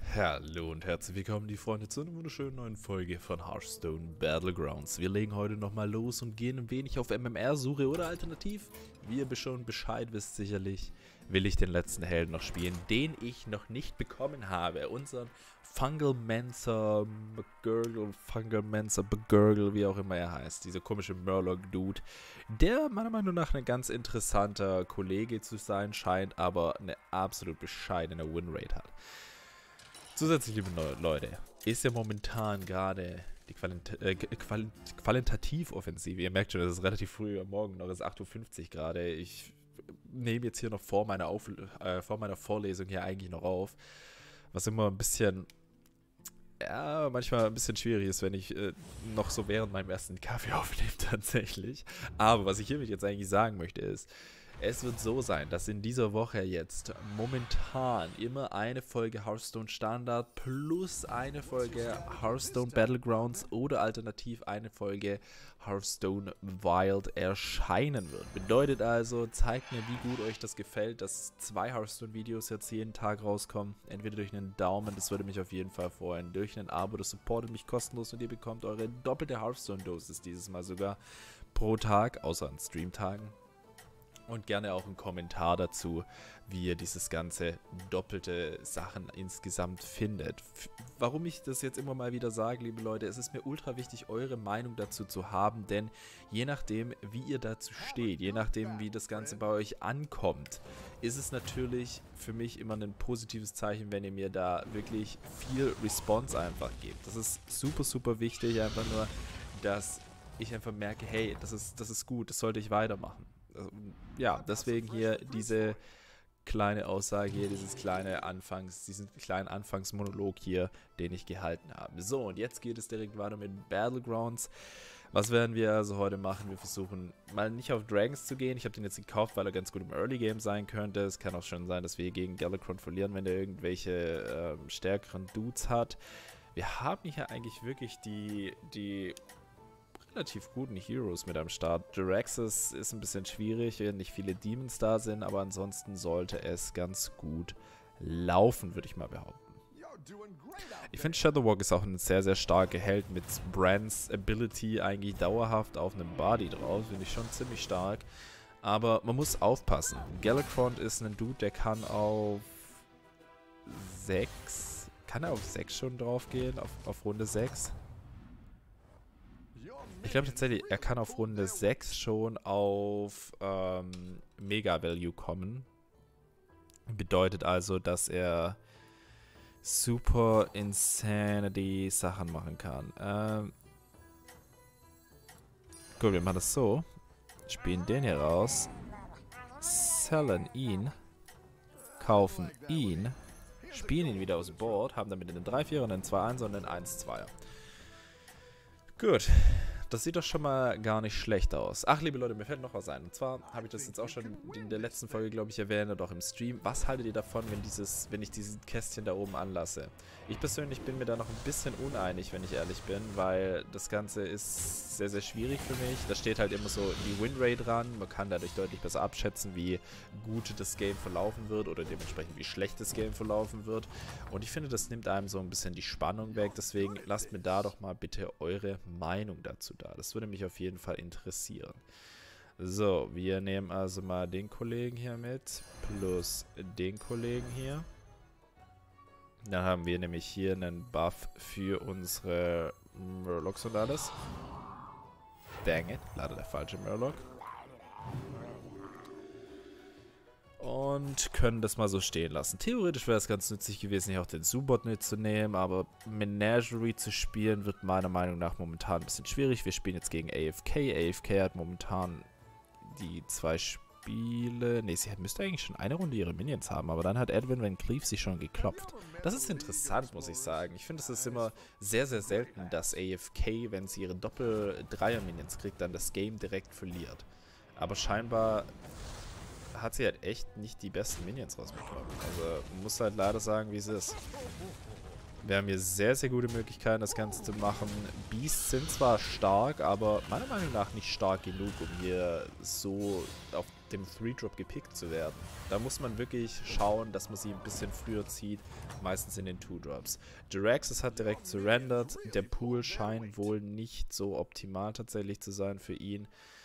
Hallo und herzlich willkommen, die Freunde, zu einer wunderschönen neuen Folge von Hearthstone Battlegrounds. Wir legen heute nochmal los und gehen ein wenig auf MMR-Suche oder alternativ, wie ihr schon Bescheid wisst sicherlich, will ich den letzten Helden noch spielen, den ich noch nicht bekommen habe. Unseren Fungalmancer McGurgle, wie auch immer er heißt. Dieser komische Murloc-Dude, der meiner Meinung nach ein ganz interessanter Kollege zu sein scheint, aber eine absolut bescheidene Winrate hat. Zusätzlich, liebe Leute, ist ja momentan gerade die Qualitativ-Offensive. Ihr merkt schon, es ist relativ früh am Morgen, noch ist 8:50 Uhr gerade. Ich nehme jetzt hier noch vor meiner Vorlesung hier eigentlich noch auf, was immer ein bisschen, ja, manchmal ein bisschen schwierig ist, wenn ich noch so während meinem ersten Kaffee aufnehme tatsächlich. Aber was ich hiermit jetzt eigentlich sagen möchte ist, es wird so sein, dass in dieser Woche jetzt momentan immer eine Folge Hearthstone Standard plus eine Folge Hearthstone Battlegrounds oder alternativ eine Folge Hearthstone Wild erscheinen wird. Bedeutet also, zeigt mir, wie gut euch das gefällt, dass 2 Hearthstone-Videos jetzt jeden Tag rauskommen. Entweder durch einen Daumen, das würde mich auf jeden Fall freuen, durch ein Abo, das supportet mich kostenlos und ihr bekommt eure doppelte Hearthstone-Dosis dieses Mal sogar pro Tag, außer an Streamtagen. Und gerne auch einen Kommentar dazu, wie ihr dieses ganze doppelte Sachen insgesamt findet. Warum ich das jetzt immer mal wieder sage, liebe Leute, es ist mir ultra wichtig, eure Meinung dazu zu haben, denn je nachdem, wie ihr dazu steht, je nachdem, wie das Ganze bei euch ankommt, ist es natürlich für mich immer ein positives Zeichen, wenn ihr mir da wirklich viel Response einfach gebt. Das ist super, super wichtig, einfach nur, dass ich einfach merke, hey, das ist gut, das sollte ich weitermachen. Ja, deswegen hier diese kleine Aussage hier, diesen kleinen Anfangsmonolog hier, den ich gehalten habe. So, und jetzt geht es direkt weiter mit Battlegrounds. Was werden wir also heute machen? Wir versuchen mal nicht auf Dragons zu gehen. Ich habe den jetzt gekauft, weil er ganz gut im Early Game sein könnte. Es kann auch schon sein, dass wir gegen Galakrond verlieren, wenn der irgendwelche stärkeren Dudes hat. Wir haben hier eigentlich wirklich die relativ guten Heroes mit am Start. Jaraxxus ist ein bisschen schwierig, wenn nicht viele Demons da sind, aber ansonsten sollte es ganz gut laufen, würde ich mal behaupten. Ich finde, Shadowwalk ist auch ein sehr, sehr starker Held mit Brands Ability eigentlich dauerhaft auf einem Body drauf. Finde ich schon ziemlich stark. Aber man muss aufpassen. Galakrond ist ein Dude, der kann auf 6. Kann er auf 6 schon drauf gehen? Auf Runde 6? Ich glaube tatsächlich, er kann auf Runde 6 schon auf Mega Value kommen. Bedeutet also, dass er super Insanity Sachen machen kann. Gut, wir machen das so. Spielen den hier raus. Sellen ihn. Kaufen ihn. Spielen ihn wieder aus dem Board. Haben damit einen 3-4er, einen 2-1 und einen 1-2er. Gut. Das sieht doch schon mal gar nicht schlecht aus. Ach, liebe Leute, mir fällt noch was ein. Und zwar habe ich das jetzt auch schon in der letzten Folge, glaube ich, erwähnt oder auch im Stream. Was haltet ihr davon, wenn ich dieses Kästchen da oben anlasse? Ich persönlich bin mir da noch ein bisschen uneinig, wenn ich ehrlich bin, weil das Ganze ist sehr, sehr schwierig für mich. Da steht halt immer so die Winrate dran. Man kann dadurch deutlich besser abschätzen, wie gut das Game verlaufen wird oder dementsprechend wie schlecht das Game verlaufen wird. Und ich finde, das nimmt einem so ein bisschen die Spannung weg. Deswegen lasst mir da doch mal bitte eure Meinung dazu da. Das würde mich auf jeden Fall interessieren. So, wir nehmen also mal den Kollegen hier mit, plus den Kollegen hier. Dann haben wir nämlich hier einen Buff für unsere Murlocs und alles. Dang it, leider der falsche Murloc. Und können das mal so stehen lassen. Theoretisch wäre es ganz nützlich gewesen, hier auch den Subot mitzunehmen, aber Menagerie zu spielen wird meiner Meinung nach momentan ein bisschen schwierig. Wir spielen jetzt gegen AFK. AFK hat momentan die 2 Spiele... Ne, sie müsste eigentlich schon eine Runde ihre Minions haben, aber dann hat Edwin Van Cleef sich schon geklopft. Das ist interessant, muss ich sagen. Ich finde, es ist immer sehr, sehr selten, dass AFK, wenn sie ihre Doppel-Dreier-Minions kriegt, dann das Game direkt verliert. Aber scheinbar hat sie halt echt nicht die besten Minions rausbekommen. Also muss halt leider sagen, wie es ist. Wir haben hier sehr, sehr gute Möglichkeiten, das Ganze zu machen. Beasts sind zwar stark, aber meiner Meinung nach nicht stark genug, um hier so auf dem 3-Drop gepickt zu werden. Da muss man wirklich schauen, dass man sie ein bisschen früher zieht, meistens in den 2-Drops. Jiraxis hat direkt surrendered. Der Pool scheint wohl nicht so optimal tatsächlich zu sein für ihn.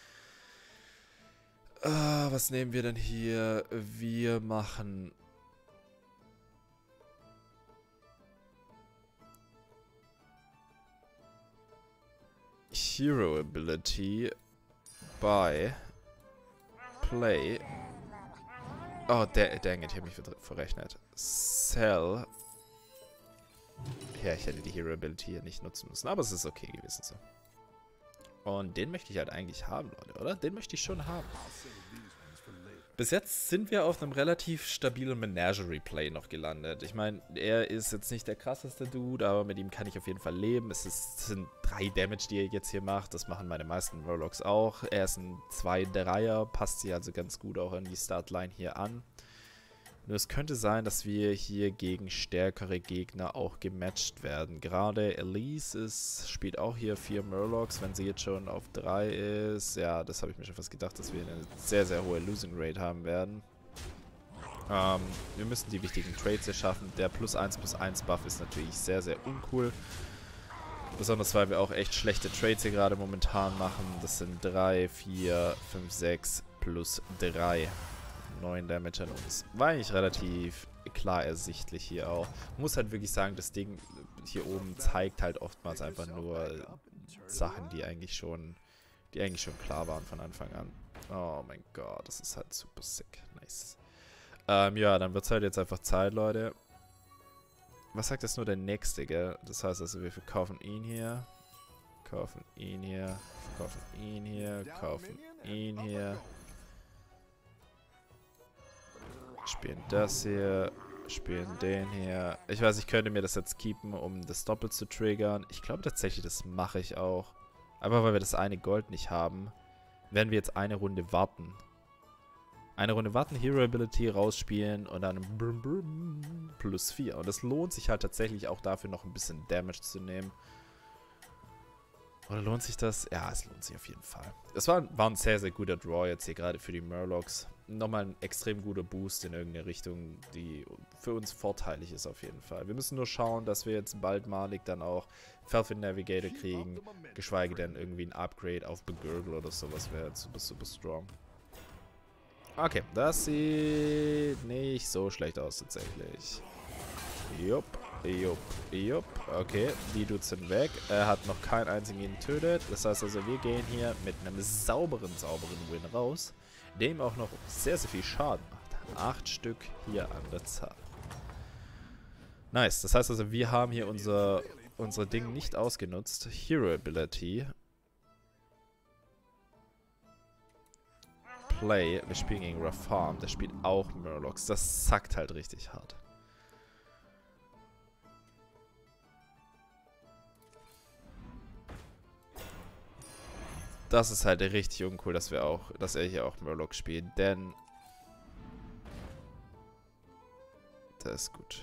Was nehmen wir denn hier? Wir machen... Hero Ability by Play. Oh, dang it, ich habe mich verrechnet. Sell. Ja, ich hätte die Hero Ability hier nicht nutzen müssen, aber es ist okay gewesen so. Und den möchte ich halt eigentlich haben, Leute, oder? Den möchte ich schon haben. Bis jetzt sind wir auf einem relativ stabilen Menagerie-Play noch gelandet. Ich meine, er ist jetzt nicht der krasseste Dude, aber mit ihm kann ich auf jeden Fall leben. Es sind 3 Damage, die er jetzt hier macht. Das machen meine meisten Murlocs auch. Er ist ein 2-3er, passt sich also ganz gut auch in die Startline hier an. Nur es könnte sein, dass wir hier gegen stärkere Gegner auch gematcht werden. Gerade Elise spielt auch hier 4 Murlocs, wenn sie jetzt schon auf 3 ist. Ja, das habe ich mir schon fast gedacht, dass wir eine sehr, sehr hohe Losing Rate haben werden. Wir müssen die wichtigen Trades hier schaffen. Der +1/+1 Buff ist natürlich sehr, sehr uncool. Besonders, weil wir auch echt schlechte Trades hier gerade momentan machen. Das sind 3, 4, 5, 6 +3. 9 Damage an uns. War eigentlich relativ klar ersichtlich hier auch. Muss halt wirklich sagen, das Ding hier oben zeigt halt oftmals einfach nur Sachen, die eigentlich schon klar waren von Anfang an. Oh mein Gott, das ist halt super sick. Nice. Ja, dann wird es halt jetzt einfach Zeit, Leute. Was sagt das nur der nächste, gell? Das heißt also, wir verkaufen ihn hier. Kaufen ihn hier. Kaufen ihn hier. Kaufen ihn hier. Spielen das hier, spielen den hier. Ich weiß, ich könnte mir das jetzt keepen, um das doppelt zu triggern. Ich glaube tatsächlich, das mache ich auch. Aber weil wir das eine Gold nicht haben, werden wir jetzt eine Runde warten. Eine Runde warten, Hero Ability rausspielen und dann +4. Und es lohnt sich halt tatsächlich auch dafür noch ein bisschen Damage zu nehmen. Oder lohnt sich das? Ja, es lohnt sich auf jeden Fall. Es war ein sehr, sehr guter Draw jetzt hier gerade für die Murlocs. Nochmal ein extrem guter Boost in irgendeine Richtung, die für uns vorteilig ist auf jeden Fall. Wir müssen nur schauen, dass wir jetzt bald malig dann auch Felfin Navigator kriegen. Geschweige denn irgendwie ein Upgrade auf Begurgle oder sowas wäre jetzt super, super strong. Okay, das sieht nicht so schlecht aus tatsächlich. Jupp, jupp, jupp. Okay, die Dudes sind weg. Er hat noch keinen einzigen getötet. Das heißt also, wir gehen hier mit einem sauberen Win raus, der ihm auch noch sehr, sehr viel Schaden macht. 8 Stück hier an der Zahl. Nice, das heißt also, wir haben hier unser Ding nicht ausgenutzt. Hero Ability. Play. Wir spielen gegen Rafarm. Der spielt auch Murlocs. Das sackt halt richtig hart. Das ist halt richtig uncool, dass er hier auch Murloc spielt, denn das ist gut.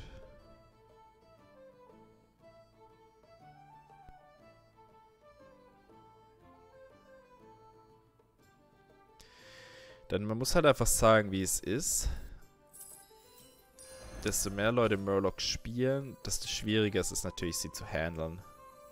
Denn man muss halt einfach sagen, wie es ist. Desto mehr Leute Murloc spielen, desto schwieriger ist es natürlich, sie zu handeln.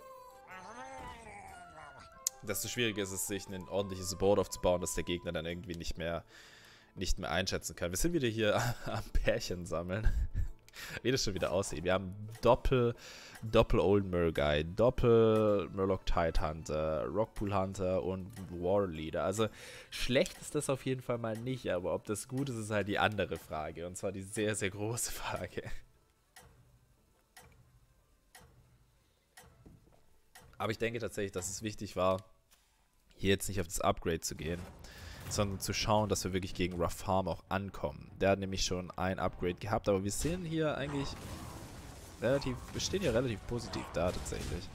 Desto schwieriger ist es, sich ein ordentliches Board aufzubauen, dass der Gegner dann irgendwie nicht mehr einschätzen kann. Wir sind wieder hier am Pärchen sammeln. Wie das schon wieder aussieht. Wir haben Doppel Old Murguy, Doppel Murloc Tide Hunter, Rockpool Hunter und War Leader. Also schlecht ist das auf jeden Fall mal nicht, aber ob das gut ist, ist halt die andere Frage. Und zwar die sehr, sehr große Frage. Aber ich denke tatsächlich, dass es wichtig war, hier jetzt nicht auf das Upgrade zu gehen, sondern zu schauen, dass wir wirklich gegen Rafarm auch ankommen. Der hat nämlich schon ein Upgrade gehabt, aber wir sehen hier eigentlich wir stehen hier relativ positiv da tatsächlich.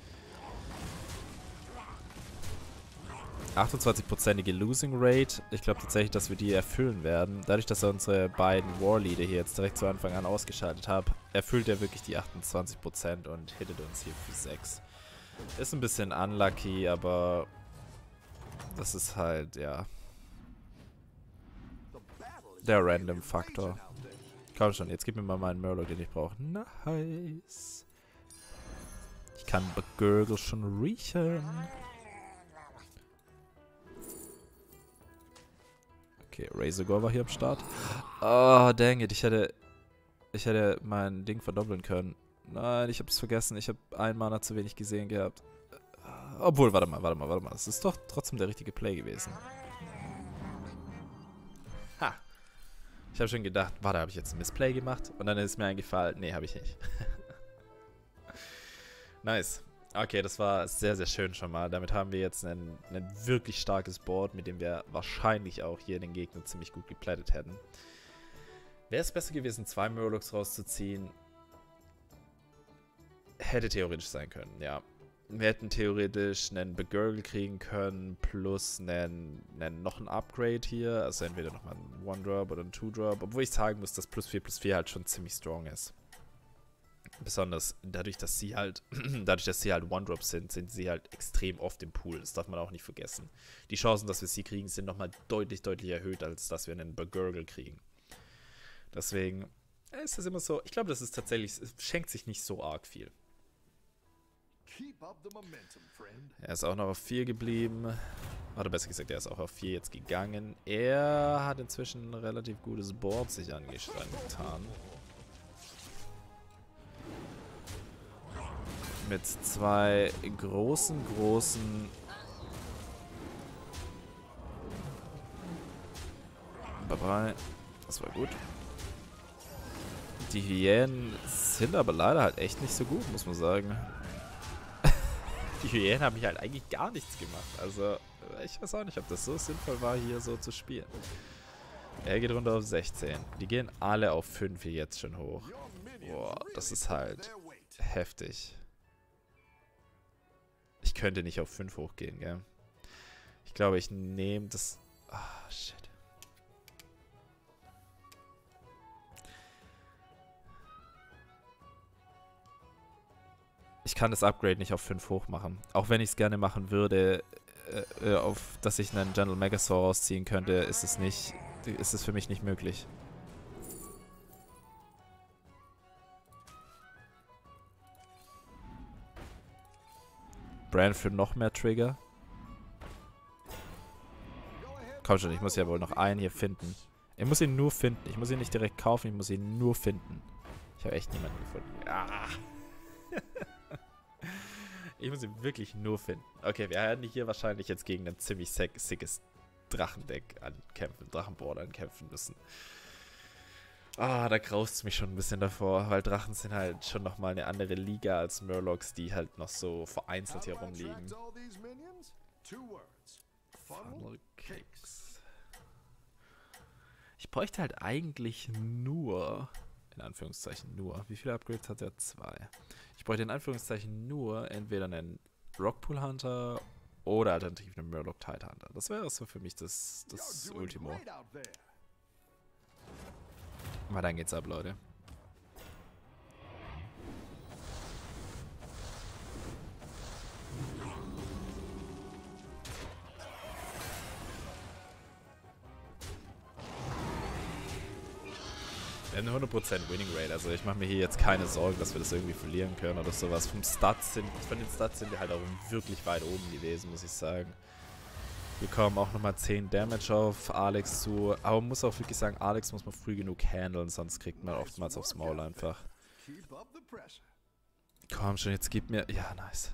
28%ige Losing Rate. Ich glaube tatsächlich, dass wir die erfüllen werden. Dadurch, dass er unsere beiden War-Leader hier jetzt direkt zu Anfang an ausgeschaltet hat, erfüllt er wirklich die 28% und hittet uns hier für 6. Ist ein bisschen unlucky, aber das ist halt, ja. der Random-Faktor. Komm schon, jetzt gib mir mal meinen Murloc, den ich brauche. Nice. Ich kann Gurgle schon riechen. Okay, Razorgore war hier am Start. Oh, dang it. Ich hätte mein Ding verdoppeln können. Nein, ich hab's vergessen. Ich habe einen Mana zu wenig gesehen gehabt. Obwohl, warte mal. Das ist doch trotzdem der richtige Play gewesen. Ha. Ich habe schon gedacht, warte, habe ich jetzt ein Missplay gemacht? Und dann ist mir eingefallen, nee, habe ich nicht. Nice. Okay, das war sehr, sehr schön schon mal. Damit haben wir jetzt ein wirklich starkes Board, mit dem wir wahrscheinlich auch hier den Gegner ziemlich gut geplättet hätten. Wäre es besser gewesen, 2 Murlocs rauszuziehen? Hätte theoretisch sein können, ja. Wir hätten theoretisch einen Begurgle kriegen können, plus noch ein Upgrade hier. Also entweder nochmal ein One-Drop oder ein Two-Drop. Obwohl ich sagen muss, dass +4/+4 halt schon ziemlich strong ist. Besonders dadurch, dass sie halt One-Drops sind sie halt extrem oft im Pool. Das darf man auch nicht vergessen. Die Chancen, dass wir sie kriegen, sind nochmal deutlich erhöht, als dass wir einen Begurgle kriegen. Deswegen ist das immer so. Ich glaube, das ist tatsächlich, es schenkt sich nicht so arg viel. Er ist auch noch auf 4 geblieben. Oder besser gesagt, er ist auch auf 4 jetzt gegangen. Er hat inzwischen ein relativ gutes Board sich angetan. Mit 2 großen... Bye-bye. Das war gut. Die Hyänen sind aber leider halt echt nicht so gut, muss man sagen. Die Hyänen haben mich halt eigentlich gar nichts gemacht. Also, ich weiß auch nicht, ob das so sinnvoll war, hier so zu spielen. Er geht runter auf 16. Die gehen alle auf 5 hier jetzt schon hoch. Boah, das ist halt heftig. Ich könnte nicht auf 5 hochgehen, gell? Ich glaube, ich nehme das... Ah, shit. Ich kann das Upgrade nicht auf 5 hoch machen. Auch wenn ich es gerne machen würde, auf dass ich einen General Megasaur rausziehen könnte, ist es für mich nicht möglich. Brand für noch mehr Trigger. Komm schon, ich muss ja wohl noch einen hier finden. Ich muss ihn nur finden. Ich muss ihn nicht direkt kaufen, ich muss ihn nur finden. Ich habe echt niemanden gefunden. Ah. Ich muss ihn wirklich nur finden. Okay, wir werden hier wahrscheinlich jetzt gegen ein ziemlich sickes Drachendeck ankämpfen, Drachenboard ankämpfen müssen. Ah, da graust es mich schon ein bisschen davor, weil Drachen sind halt schon nochmal eine andere Liga als Murlocs, die halt noch so vereinzelt hier rumliegen. Funnel Cakes. Ich bräuchte halt eigentlich nur, in Anführungszeichen nur, wie viele Upgrades hat er? 2. Ich bräuchte in Anführungszeichen nur entweder einen Rockpool Hunter oder alternativ einen Murloc Tide Hunter. Das wäre so für mich das Ultimo. Aber dann geht's ab, Leute. Wir haben eine 100% Winning Rate, also ich mache mir hier jetzt keine Sorgen, dass wir das irgendwie verlieren können oder sowas. Von den Stats sind wir halt auch wirklich weit oben gewesen, muss ich sagen. Wir kommen auch nochmal 10 Damage auf Alex zu, aber man muss auch wirklich sagen, Alex muss man früh genug handeln, sonst kriegt man oftmals aufs Maul einfach. Komm schon, jetzt gib mir... Ja, nice.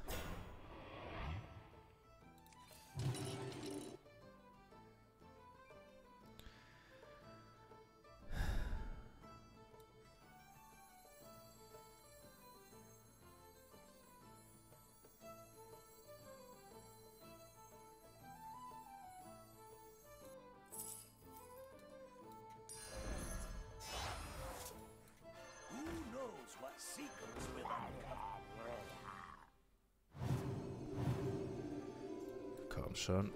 Komm schon.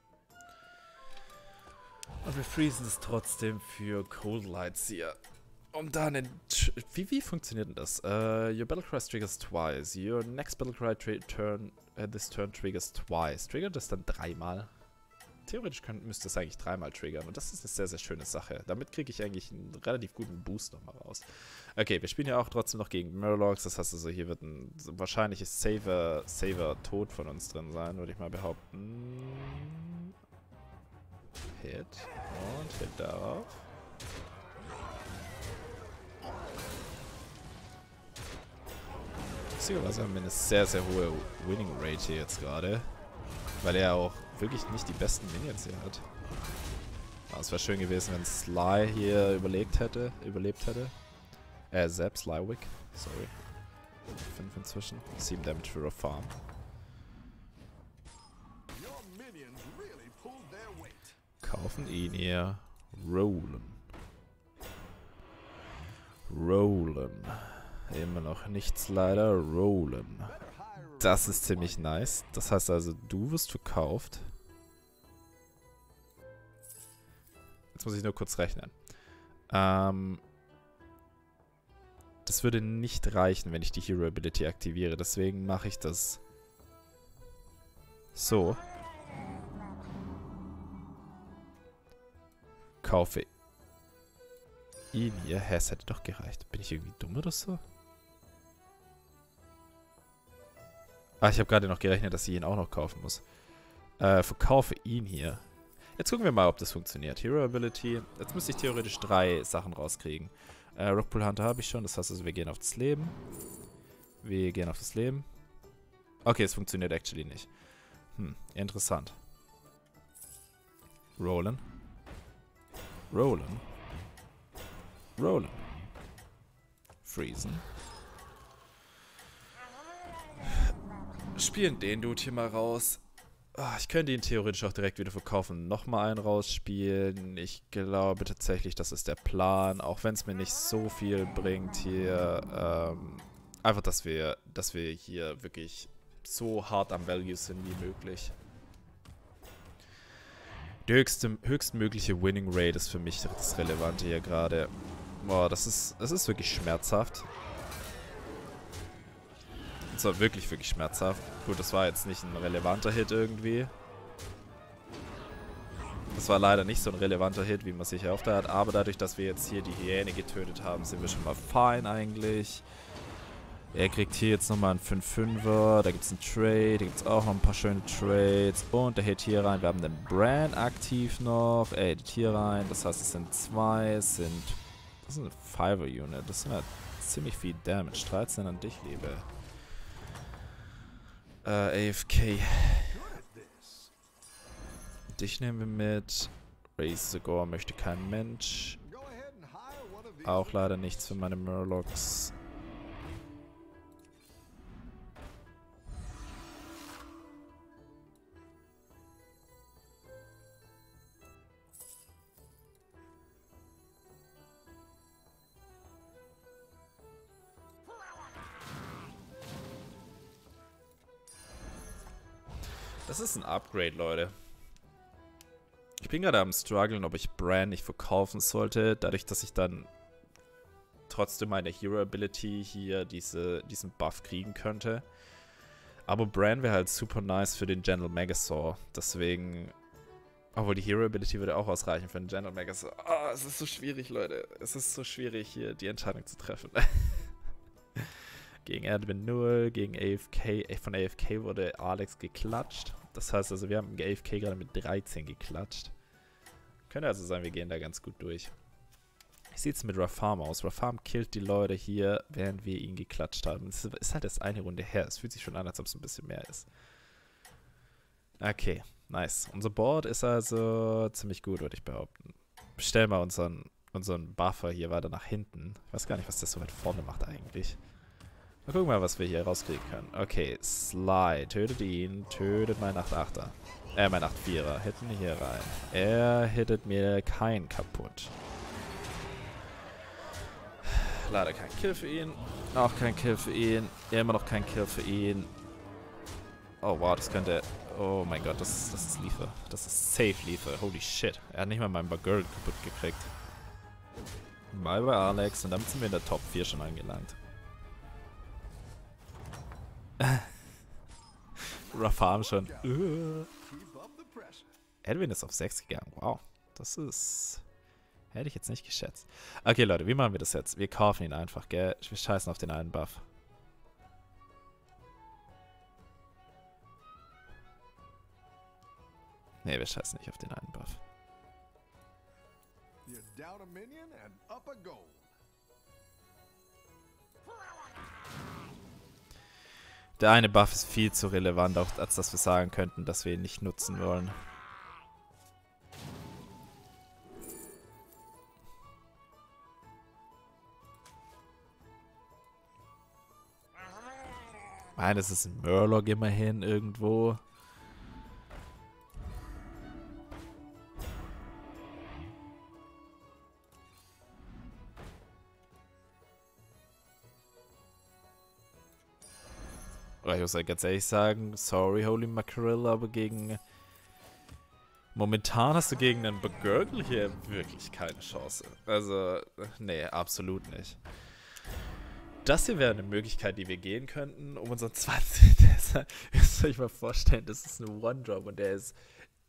Und wir freezen es trotzdem für Cold Lights hier. Um dann wie funktioniert denn das? Your battle cry triggers twice. Your next battle cry this turn triggers twice. Triggert das dann dreimal? Theoretisch müsste es eigentlich dreimal triggern. Und das ist eine sehr, sehr schöne Sache. Damit kriege ich eigentlich einen relativ guten Boost nochmal raus. Okay, wir spielen ja auch trotzdem noch gegen Murlocs. Das heißt also, hier wird ein wahrscheinliches Saver Tod von uns drin sein, würde ich mal behaupten. Hit. Und Hit darauf. Lustigerweise haben wir eine sehr, sehr hohe Winning Rate hier jetzt gerade. Weil er auch wirklich nicht die besten Minions hier hat. Aber es wäre schön gewesen, wenn Sly hier überlebt hätte. Zap, Slywick. Sorry. 5 inzwischen. 7 Damage für Farm. Kaufen ihn hier. Rollen. Immer noch nichts leider. Rollen. Das ist ziemlich nice. Das heißt also, du wirst verkauft. Jetzt muss ich nur kurz rechnen. Das würde nicht reichen, wenn ich die Hero Ability aktiviere. Deswegen mache ich das so. Kaufe ihn hier. Hä, es hätte doch gereicht. Bin ich irgendwie dumm oder so? Ah, ich habe gerade noch gerechnet, dass ich ihn auch noch kaufen muss. Verkaufe ihn hier. Jetzt gucken wir mal, ob das funktioniert. Hero Ability. Jetzt müsste ich theoretisch 3 Sachen rauskriegen. Rockpool Hunter habe ich schon. Das heißt also, wir gehen auf das Leben. Okay, es funktioniert actually nicht. Interessant. Rollen. Freezen. Spielen den Dude hier mal raus. Ich könnte ihn theoretisch auch direkt wieder verkaufen. Nochmal einen rausspielen. Ich glaube tatsächlich, das ist der Plan. Auch wenn es mir nicht so viel bringt hier. Einfach, dass wir hier wirklich so hart am Value sind wie möglich. Die höchstmögliche Winning Rate ist für mich das Relevante hier gerade. Boah, das ist wirklich schmerzhaft. Das war wirklich, wirklich schmerzhaft. Gut, das war jetzt nicht ein relevanter Hit irgendwie. Das war leider nicht so ein relevanter Hit, wie man sich erhofft hat. Aber dadurch, dass wir jetzt hier die Hyäne getötet haben, sind wir schon mal fein eigentlich. Er kriegt hier jetzt nochmal einen 5-5er. Da gibt es einen Trade. Da gibt es auch noch ein paar schöne Trades. Und der Hit hier rein. Wir haben den Brand aktiv noch. Er hittet hier rein. Das heißt, es sind 2. Das ist eine 5er-Unit. Das sind halt ziemlich viel Damage. 13 an dich, Liebe. AFK. Dich nehmen wir mit. Raise the Gore möchte kein Mensch. Auch leider nichts für meine Murlocs. Das ist ein Upgrade, Leute. Ich bin gerade am struggeln, ob ich Bran nicht verkaufen sollte, dadurch, dass ich dann trotzdem meine Hero Ability hier diesen Buff kriegen könnte. Aber Bran wäre halt super nice für den General Megasaur. Deswegen, obwohl die Hero Ability würde auch ausreichen für den General Megasaur. Oh, es ist so schwierig, Leute. Es ist so schwierig, hier die Entscheidung zu treffen. Gegen Admin 0, gegen AFK. Von AFK wurde Alex geklatscht. Das heißt also, wir haben AFK gerade mit 13 geklatscht. Könnte also sein, wir gehen da ganz gut durch. Wie sieht es mit Rafarm aus? Rafarm killt die Leute hier, während wir ihn geklatscht haben. Es ist halt erst eine Runde her. Es fühlt sich schon an, als ob es ein bisschen mehr ist. Okay, nice. Unser Board ist also ziemlich gut, würde ich behaupten. Stellen wir unseren Buffer hier weiter nach hinten. Ich weiß gar nicht, was das so weit vorne macht eigentlich. Mal gucken mal, was wir hier rauskriegen können. Okay, Sly, tötet ihn, tötet meinen 8-8er. Mein 8-4er, hitten hier rein. Er hittet mir keinen kaputt. Leider kein Kill für ihn. Auch kein Kill für ihn. Immer noch kein Kill für ihn. Oh wow, das könnte... Oh mein Gott, das ist Lethal. Das ist safe Lethal. Holy shit. Er hat nicht mal meinen Bagirl kaputt gekriegt. Bye bye Alex. Und damit sind wir in der Top 4 schon angelangt. Rough Arm schon. Edwin ist auf 6 gegangen. Wow. Das ist... Hätte ich jetzt nicht geschätzt. Okay, Leute, wie machen wir das jetzt? Wir kaufen ihn einfach, gell? Wir scheißen auf den einen Buff. Ne, wir scheißen nicht auf den einen Buff. Der eine Buff ist viel zu relevant, auch als dass wir sagen könnten, dass wir ihn nicht nutzen wollen. Ich meine, es ist ein Murloc immerhin irgendwo. Ich muss ja ganz ehrlich sagen, sorry Holy Mackerel, aber gegen... Momentan hast du gegen einen Begurgle hier wirklich keine Chance. Also, nee, absolut nicht. Das hier wäre eine Möglichkeit, die wir gehen könnten, um unseren 20... Müsst ihr euch mal vorstellen, das ist ein One-Drop und der ist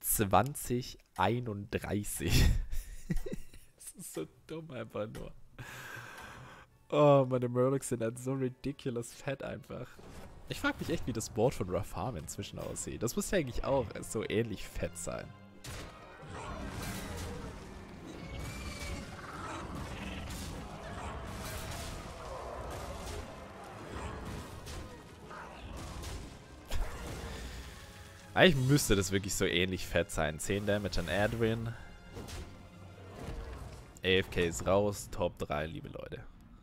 2031. Das ist so dumm einfach nur. Oh, meine Murlocs sind halt so ridiculous fett einfach. Ich frage mich echt, wie das Board von Rough Arm inzwischen aussieht. Das muss ja eigentlich auch so ähnlich fett sein. Eigentlich müsste das wirklich so ähnlich fett sein. 10 Damage an Edwin. AFK ist raus. Top 3, liebe Leute.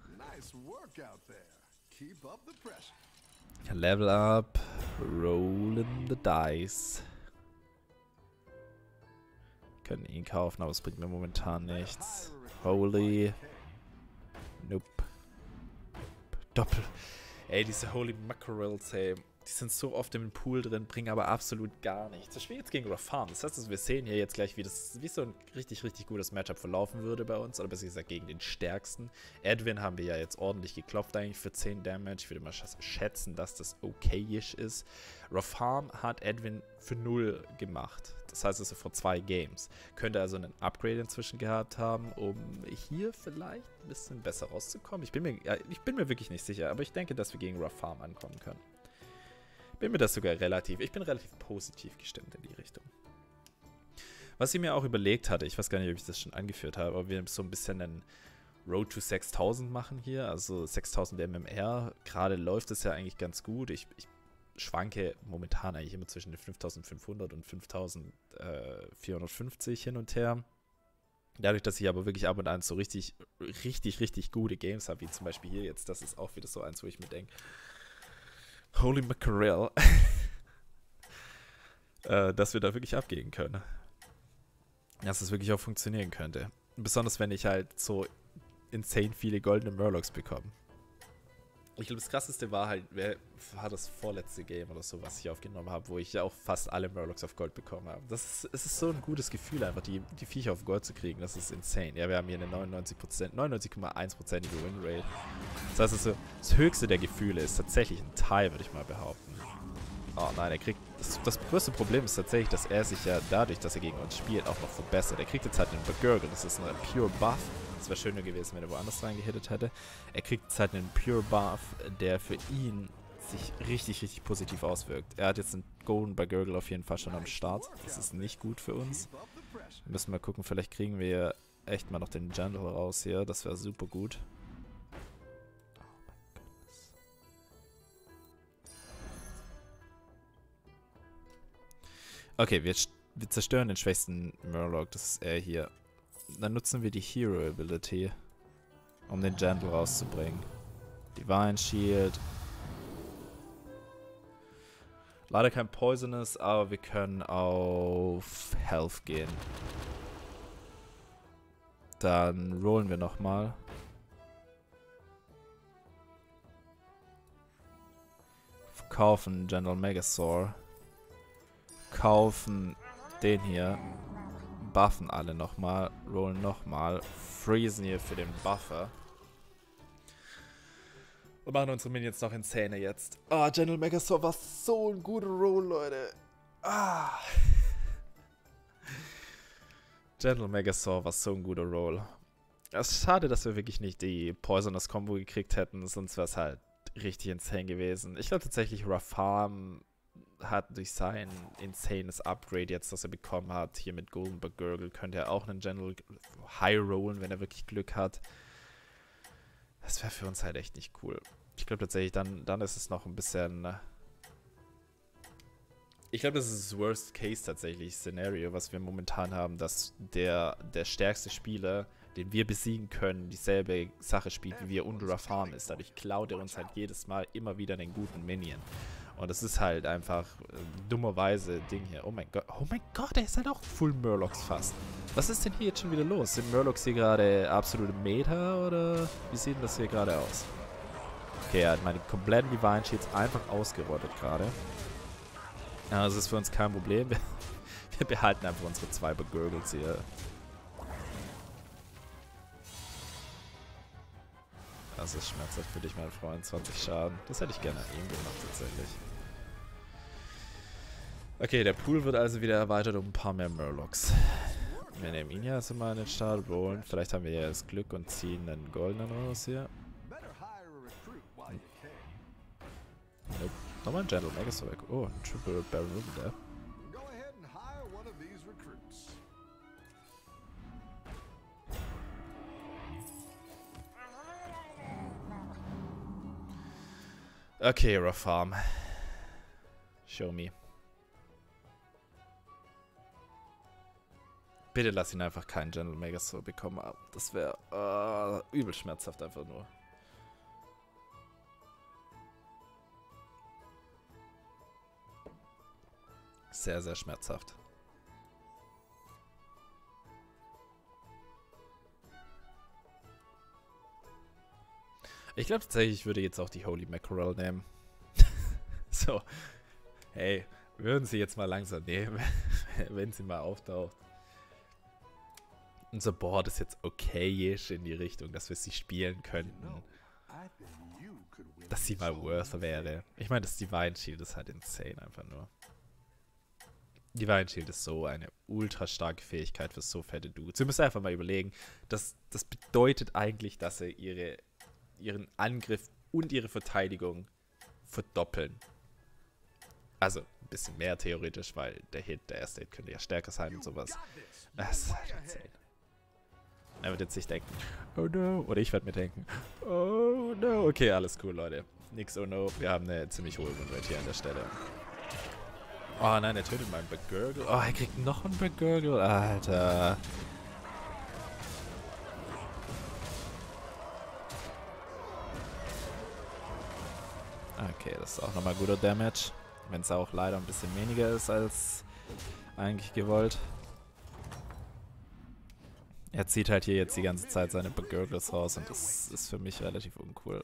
Level up. Rolling the dice. Wir können ihn kaufen, aber es bringt mir momentan nichts. Holy. Nope. Doppel. Ey, diese Holy Mackerels, ey. Die sind so oft im Pool drin, bringen aber absolut gar nichts. Das Spiel jetzt gegen Rough Arm. Das heißt, wir sehen hier jetzt gleich, wie so ein richtig, richtig gutes Matchup verlaufen würde bei uns. Oder besser gesagt, gegen den stärksten. Edwin haben wir ja jetzt ordentlich geklopft eigentlich für 10 Damage. Ich würde mal schätzen, dass das okayisch ist. Rough Arm hat Edwin für 0 gemacht. Das heißt, also vor 2 Games. Könnte also einen Upgrade inzwischen gehabt haben, um hier vielleicht ein bisschen besser rauszukommen. Ich bin mir wirklich nicht sicher, aber ich denke, dass wir gegen Rough Arm ankommen können. Ich bin relativ positiv gestimmt in die Richtung. Was ich mir auch überlegt hatte, ich weiß gar nicht, ob ich das schon angeführt habe, aber wir so ein bisschen einen Road to 6000 machen hier, also 6000 MMR. Gerade läuft es ja eigentlich ganz gut. Ich schwanke momentan eigentlich immer zwischen den 5500 und 5450 hin und her. Dadurch, dass ich aber wirklich ab und an so richtig gute Games habe, wie zum Beispiel hier jetzt, das ist auch wieder so eins, wo ich mir denke, Holy Mackerel, dass wir da wirklich abgehen können. Dass es wirklich auch funktionieren könnte. Besonders wenn ich halt so insane viele goldene Murlocs bekomme. Ich glaube, das krasseste war halt, war das vorletzte Game oder so, was ich aufgenommen habe, wo ich ja auch fast alle Murlocs auf Gold bekommen habe. Es ist so ein gutes Gefühl, einfach die Viecher auf Gold zu kriegen. Das ist insane. Ja, wir haben hier eine 99,1%ige Winrate. Das heißt, also, das höchste der Gefühle ist tatsächlich ein Tie, würde ich mal behaupten. Oh nein, er kriegt... Das größte Problem ist tatsächlich, dass er sich ja dadurch, dass er gegen uns spielt, auch noch verbessert. Er kriegt jetzt halt einen Begurgle, das ist ein Pure Buff. Es wäre schöner gewesen, wenn er woanders reingehittet hätte. Er kriegt jetzt halt einen Pure Buff, der für ihn sich richtig positiv auswirkt. Er hat jetzt einen Golden Begurgle auf jeden Fall schon am Start. Das ist nicht gut für uns. Wir müssen mal gucken, vielleicht kriegen wir echt mal noch den Jungle raus hier. Das wäre super gut. Okay, wir zerstören den schwächsten Murloc, das ist er hier. Dann nutzen wir die Hero Ability, um den Gentle rauszubringen. Divine Shield. Leider kein Poisonous, aber wir können auf Health gehen. Dann rollen wir nochmal. Kaufen General Megasaur. Kaufen den hier. buffen alle nochmal, rollen nochmal, freezen hier für den Buffer. Und machen unsere Minions noch insane jetzt. Ah, General Megazord war so ein guter Roll, Leute. Ah. General Megazord war so ein guter Roll. Es ist schade, dass wir wirklich nicht die Poisonous Combo gekriegt hätten, sonst wäre es halt richtig insane gewesen. Ich glaube tatsächlich, Rafam hat durch sein insanes Upgrade jetzt, das er bekommen hat, hier mit Golden Gurgle, könnte er auch einen General High rollen, wenn er wirklich Glück hat. Das wäre für uns halt echt nicht cool. Ich glaube tatsächlich, dann ist es noch ein bisschen... Ich glaube, das ist das Worst Case tatsächlich Szenario, was wir momentan haben, dass der stärkste Spieler, den wir besiegen können, dieselbe Sache spielt wie wir und Rafam ist. Dadurch klaut er uns halt jedes Mal immer wieder einen guten Minion. Und das ist halt einfach dummerweise Ding hier. Oh mein Gott, er ist halt auch Full Murlocs fast. Was ist denn hier jetzt schon wieder los? Sind Murlocs hier gerade absolute Meta oder wie sieht denn das hier gerade aus? Okay, er hat meine kompletten Divine Shields einfach ausgerottet gerade. Ja, das ist für uns kein Problem. Wir behalten einfach unsere 2 Begurgles hier. Das ist schmerzhaft für dich, mein Freund. 20 Schaden. Das hätte ich gerne an ihm gemacht, tatsächlich. Okay, der Pool wird also wieder erweitert um ein paar mehr Murlocs. Wir nehmen ihn ja also mal in den Start, rollen. Vielleicht haben wir ja das Glück und ziehen einen goldenen raus hier. Nope. Nochmal ein Gentle Megazord. Oh, ein Triple Baron da. Okay, Rafam. Show me. Bitte lass ihn einfach keinen General Megazord bekommen. Das wäre übel schmerzhaft einfach nur. Sehr, sehr schmerzhaft. Ich glaube tatsächlich, ich würde jetzt auch die Holy Mackerel nehmen. So. Hey, wir würden sie jetzt mal langsam nehmen, wenn sie mal auftaucht. Unser Board ist jetzt okayisch in die Richtung, dass wir sie spielen könnten. Dass sie mal worth wäre. Ich meine, das Divine Shield ist halt insane einfach nur. Divine Shield ist so eine ultra starke Fähigkeit für so fette Dudes. Ihr müsst einfach mal überlegen, das bedeutet eigentlich, dass sie ihren Angriff und ihre Verteidigung verdoppeln. Also ein bisschen mehr theoretisch, weil der erste Hit könnte ja stärker sein und sowas. Das ist halt insane. Er wird jetzt sich denken, oh no. Oder ich werde mir denken, oh no. Okay, alles cool, Leute. Nix oh no. Wir haben eine ziemlich hohe Winrate hier an der Stelle. Oh nein, er tötet meinen Begurgle. Oh, er kriegt noch einen Begurgle. Alter. Okay, das ist auch nochmal guter Damage. Wenn es auch leider ein bisschen weniger ist als eigentlich gewollt. Er zieht halt hier jetzt die ganze Zeit seine Begurgles raus und das ist für mich relativ uncool.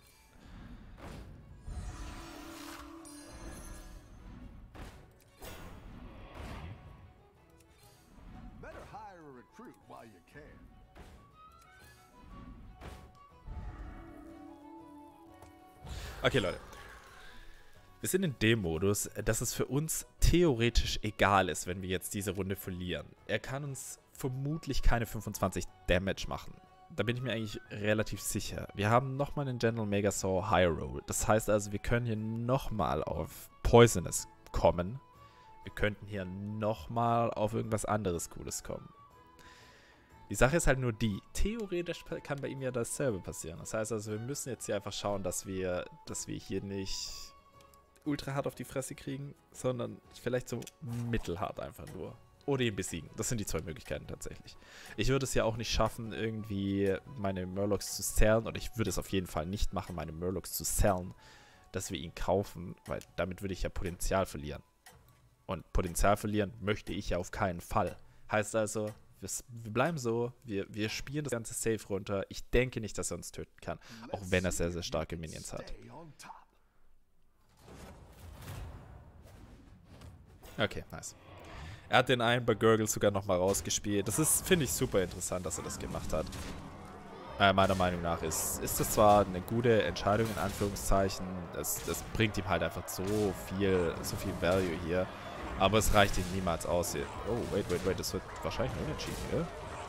Okay, Leute. Wir sind in dem Modus, dass es für uns theoretisch egal ist, wenn wir jetzt diese Runde verlieren. Er kann uns vermutlich keine 25 Damage machen. Da bin ich mir eigentlich relativ sicher. Wir haben nochmal einen General Megazord High Roll. Das heißt also, wir können hier nochmal auf Poisonous kommen. Wir könnten hier nochmal auf irgendwas anderes Cooles kommen. Die Sache ist halt nur die, theoretisch kann bei ihm ja dasselbe passieren. Das heißt also, wir müssen jetzt hier einfach schauen, dass wir hier nicht ultra hart auf die Fresse kriegen, sondern vielleicht so mittelhart einfach nur. Oder ihn besiegen. Das sind die 2 Möglichkeiten tatsächlich. Ich würde es ja auch nicht schaffen, irgendwie meine Murlocs zu sellen, oder ich würde es auf jeden Fall nicht machen, meine Murlocs zu sellen, dass wir ihn kaufen, weil damit würde ich ja Potenzial verlieren. Und Potenzial verlieren möchte ich ja auf keinen Fall. Heißt also, wir bleiben so, wir spielen das ganze Safe runter. Ich denke nicht, dass er uns töten kann, auch wenn er sehr, sehr starke Minions hat. Okay, nice. Er hat den einen bei Gurgle sogar nochmal rausgespielt. Das ist, finde ich, super interessant, dass er das gemacht hat. Meiner Meinung nach ist das zwar eine gute Entscheidung, in Anführungszeichen. Das bringt ihm halt einfach so viel Value hier. Aber es reicht ihm niemals aus. Oh, wait. Das wird wahrscheinlich ein Unentschieden, gell?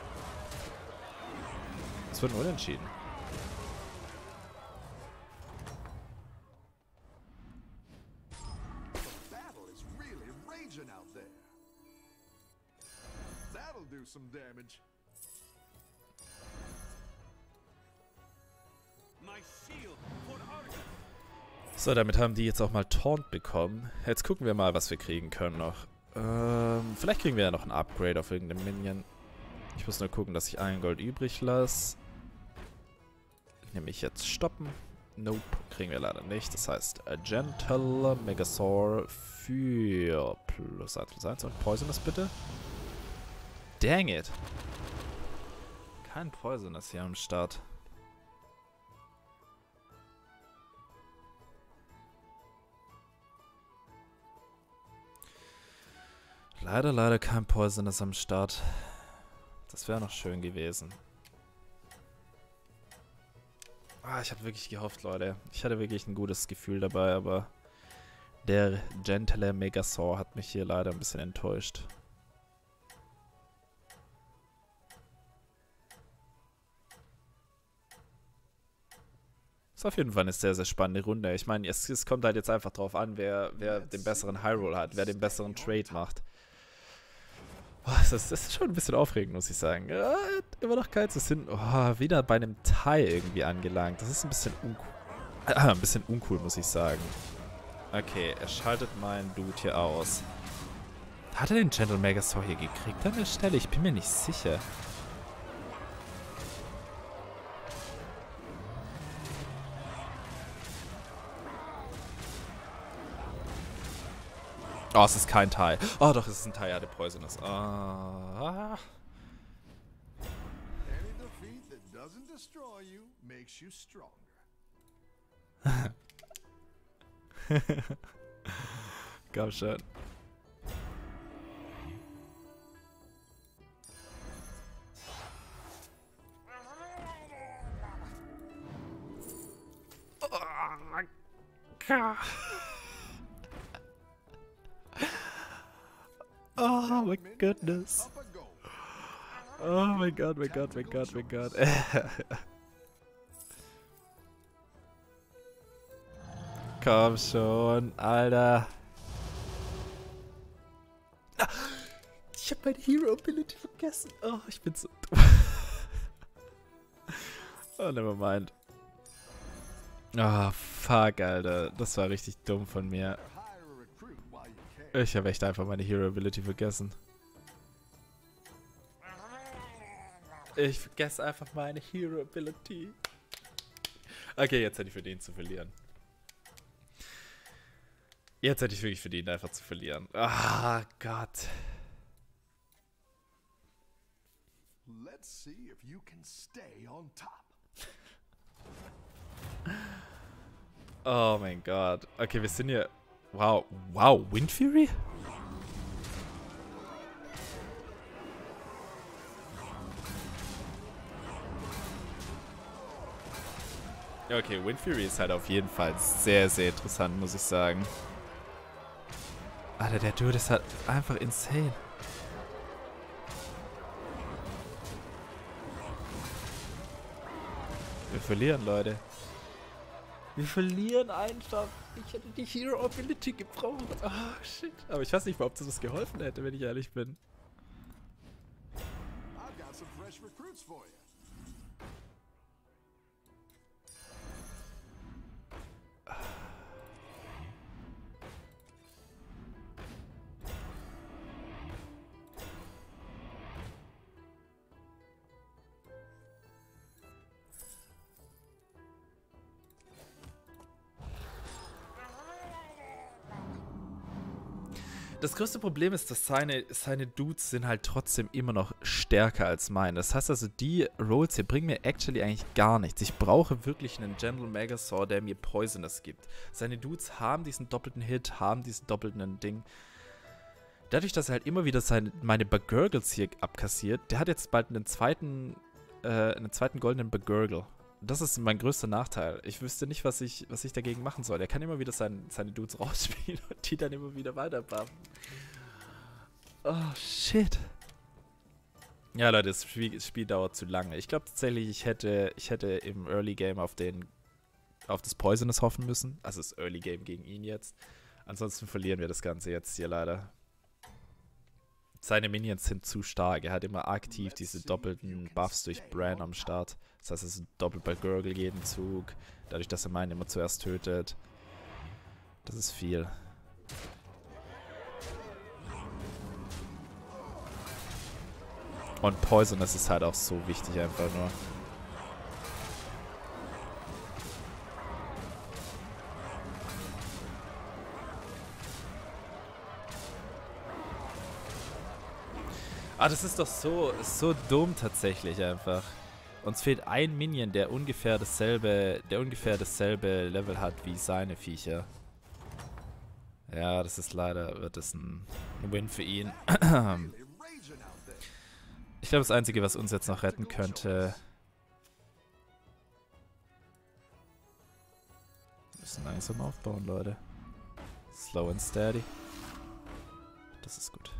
Das wird ein Unentschieden. So, damit haben die jetzt auch mal Taunt bekommen. Jetzt gucken wir mal, was wir kriegen können noch. Vielleicht kriegen wir ja noch ein Upgrade auf irgendeinem Minion. Ich muss nur gucken, dass ich ein Gold übrig lasse. Nämlich jetzt stoppen. Nope, kriegen wir leider nicht. Das heißt, a Gentle Megasaur für +1/+1 und Poisonous bitte. Dang it. Kein Poisonous hier am Start. Leider kein Poisonous am Start. Das wäre noch schön gewesen. Ich habe wirklich gehofft, Leute. Ich hatte wirklich ein gutes Gefühl dabei, aber der Gentle Megasaur hat mich hier leider ein bisschen enttäuscht. Ist auf jeden Fall eine sehr, sehr spannende Runde. Ich meine, es kommt halt jetzt einfach drauf an, wer den besseren High-Roll hat, wer den besseren Trade macht. Das ist schon ein bisschen aufregend, muss ich sagen. Ja, immer noch keins. Wir sind wieder bei einem Teil irgendwie angelangt. Das ist ein bisschen uncool, muss ich sagen. Okay, er schaltet meinen Dude hier aus. Hat er den Gentle Megasaur hier gekriegt an der Stelle? Ich bin mir nicht sicher. Oh, es ist kein Teil. Oh, doch, es ist ein Teil, der Poisonous. Ah. Komm schon. Oh my goodness. Oh my god. Komm schon, Alter. Ich hab meine Hero Ability vergessen. Oh, ich bin so dumm. Oh, nevermind. Oh, fuck, Alter. Das war richtig dumm von mir. Ich habe echt einfach meine Hero Ability vergessen. Ich vergesse einfach meine Hero Ability. Okay, jetzt hätte ich verdient zu verlieren. Jetzt hätte ich wirklich verdient, einfach zu verlieren. Ah, Gott. Let's see if you can stay on top. Oh mein Gott. Okay, wir sind hier... Wow, Wind Fury? Okay, Wind Fury ist halt auf jeden Fall sehr, sehr interessant, muss ich sagen. Alter, der Dude ist halt einfach insane. Wir verlieren, Leute. Wir verlieren einfach. Ich hätte die Hero Ability gebraucht. Ah, shit. Aber ich weiß nicht mal, ob das was geholfen hätte, wenn ich ehrlich bin. I've got some fresh recruits for you. Das größte Problem ist, dass seine Dudes sind halt trotzdem immer noch stärker als meine. Das heißt also, die Rolls hier bringen mir actually eigentlich gar nichts. Ich brauche wirklich einen Gentle Megasaur, der mir Poisonous gibt. Seine Dudes haben diesen doppelten Hit, haben diesen doppelten Ding. dadurch, dass er halt immer wieder meine Bagurgles hier abkassiert, der hat jetzt bald einen zweiten goldenen Bagurgle. Das ist mein größter Nachteil. Ich wüsste nicht, was ich dagegen machen soll. Er kann immer wieder seine Dudes rausspielen und die dann immer wieder weiter buffen. Oh, shit. Ja, Leute, das Spiel dauert zu lange. Ich glaube tatsächlich, ich hätte im Early Game auf das Poisonous hoffen müssen. Also das Early Game gegen ihn jetzt. Ansonsten verlieren wir das Ganze jetzt hier leider. Seine Minions sind zu stark. Er hat immer aktiv diese doppelten Buffs durch Bran am Start. Das heißt, es ist doppelt bei Gurgle jeden Zug. Dadurch, dass er meinen immer zuerst tötet. Das ist viel. Und Poisonous ist halt auch so wichtig einfach nur. Ah, das ist doch so dumm tatsächlich einfach. Uns fehlt ein Minion, der ungefähr dasselbe Level hat wie seine Viecher. Ja, das ist leider, wird es ein Win für ihn. Ich glaube, das Einzige, was uns jetzt noch retten könnte... Wir müssen langsam aufbauen, Leute. Slow and steady. Das ist gut.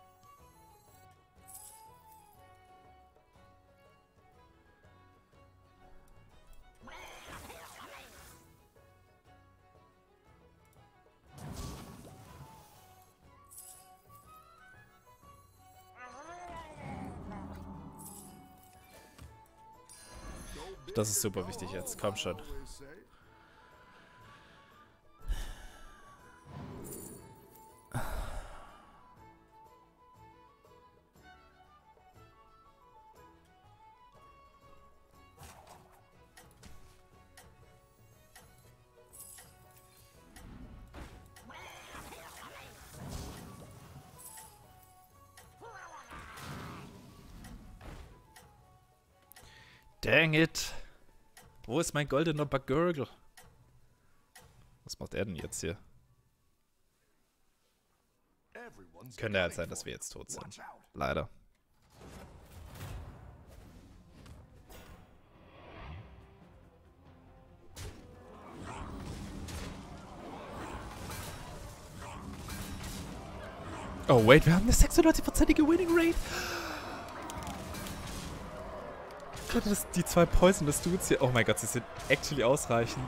Das ist super wichtig jetzt. Komm schon. Dang it. Wo ist mein goldener Bagurgle? Was macht er denn jetzt hier? Könnte halt sein, dass wir jetzt tot sind. Leider. Oh, wait, wir haben eine 96%ige Winning Rate. Gerade die zwei Poisonous Dudes hier. Oh mein Gott, sie sind actually ausreichend.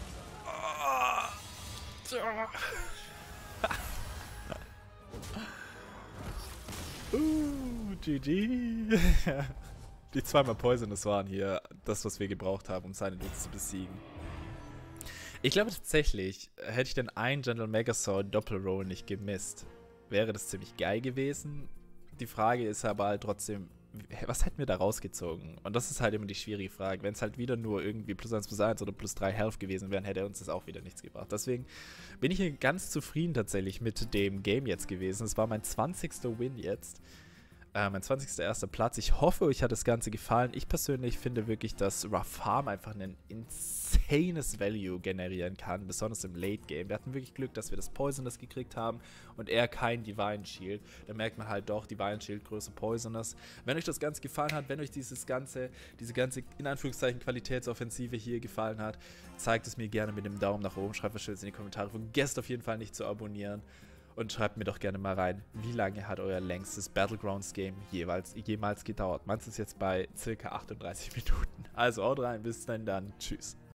GG. Die zweimal Poisonous waren hier das, was wir gebraucht haben, um seine Dudes zu besiegen. Ich glaube tatsächlich, hätte ich den einen General Megasaur Doppelroll nicht gemisst, wäre das ziemlich geil gewesen. Die Frage ist aber halt trotzdem, was hätten wir da rausgezogen? Und das ist halt immer die schwierige Frage. Wenn es halt wieder nur irgendwie +1/+1 oder +3 Health gewesen wären, hätte uns das auch wieder nichts gebracht. Deswegen bin ich hier ganz zufrieden tatsächlich mit dem Game jetzt gewesen. Es war mein 20. Win jetzt. Mein 20. erster Platz. Ich hoffe, euch hat das Ganze gefallen. Ich persönlich finde wirklich, dass Rough Farm einfach ein insanes Value generieren kann, besonders im Late Game. Wir hatten wirklich Glück, dass wir das Poisonous gekriegt haben und er kein Divine Shield. Da merkt man halt doch, Divine Shield größer Poisonous. Wenn euch das Ganze gefallen hat, wenn euch diese ganze in Anführungszeichen Qualitätsoffensive hier gefallen hat, zeigt es mir gerne mit dem Daumen nach oben, schreibt was Schönes in die Kommentare. Vergesst auf jeden Fall nicht zu abonnieren. Und schreibt mir doch gerne mal rein, wie lange hat euer längstes Battlegrounds-Game jemals gedauert? Meins ist jetzt bei circa 38 Minuten. Also haut rein, bis dann, tschüss.